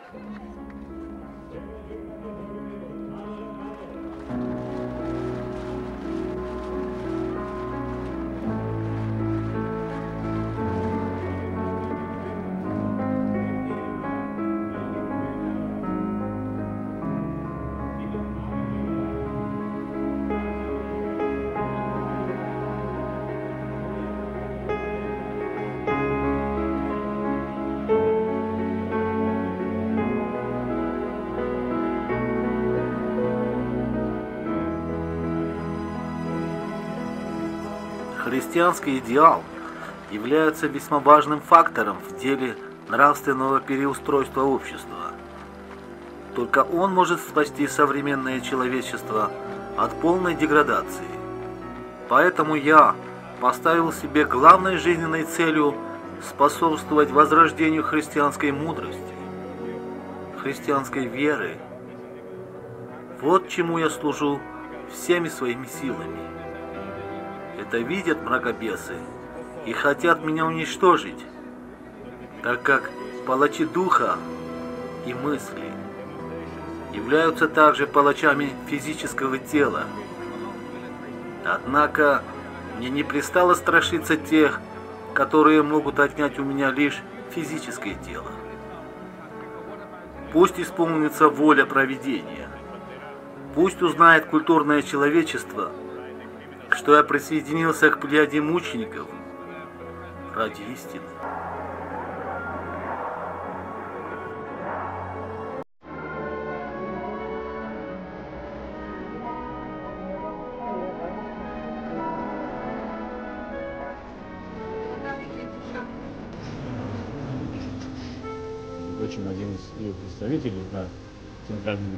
Христианский идеал является весьма важным фактором в деле нравственного переустройства общества. Только он может спасти современное человечество от полной деградации. Поэтому я поставил себе главной жизненной целью способствовать возрождению христианской мудрости, христианской веры. Вот чему я служу всеми своими силами. Это видят мракобесы и хотят меня уничтожить, так как палачи духа и мысли являются также палачами физического тела. Однако мне не пристало страшиться тех, которые могут отнять у меня лишь физическое тело. Пусть исполнится воля провидения. Пусть узнает культурное человечество, что я присоединился к плеяде мучеников ради истины. Очень один из ее представителей на центральном.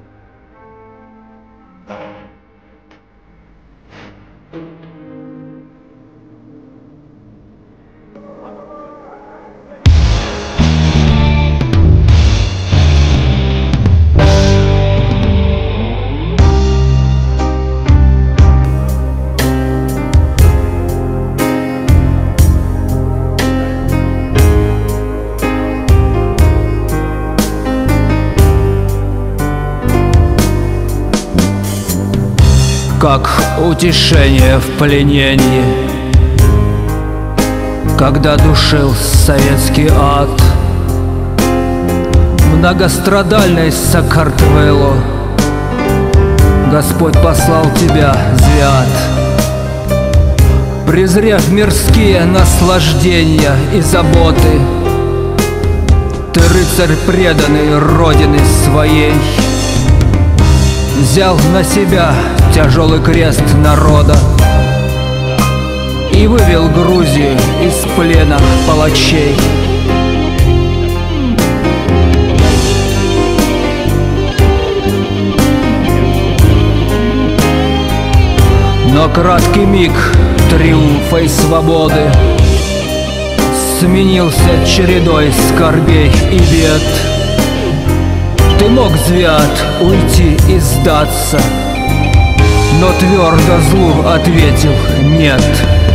Как утешение в пленении, когда душил советский ад, многострадальность Сакартвело, Господь послал тебя, Звят. Презрев мирские наслаждения и заботы, ты рыцарь преданный Родины своей, взял на себя тяжелый крест народа и вывел Грузию из плена палачей. Но краткий миг триумфа и свободы сменился чередой скорбей и бед. Ты мог, Звят, уйти и сдаться, но твердо злу ответил нет.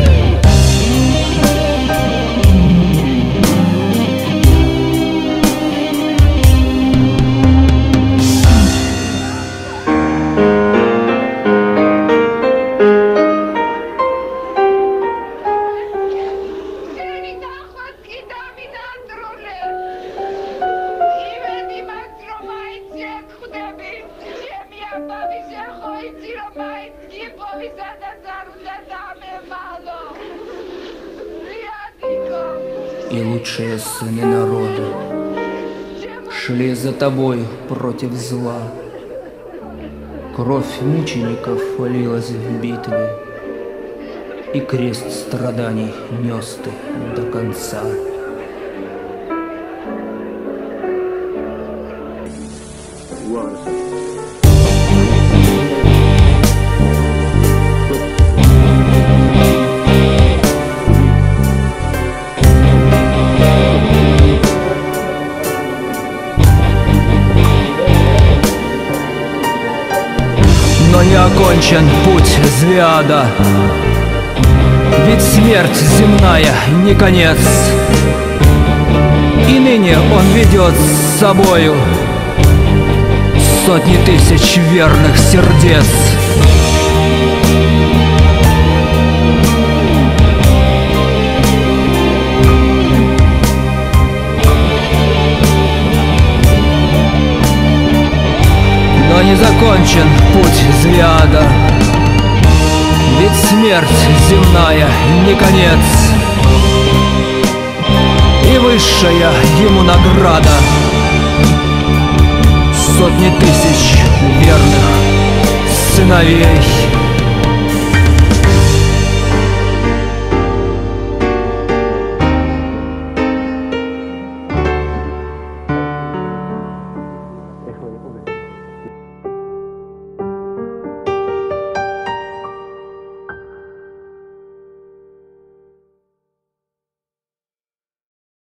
И лучшие сыны народа шли за тобой против зла. Кровь мучеников лилась в битве, и крест страданий нес ты до конца. Но не окончен путь Звяда, ведь смерть земная не конец, и ныне он ведет с собою сотни тысяч верных сердец. Но не закончен путь Зиада, ведь смерть земная не конец, и высшая ему награда — сотни тысяч верных сыновей.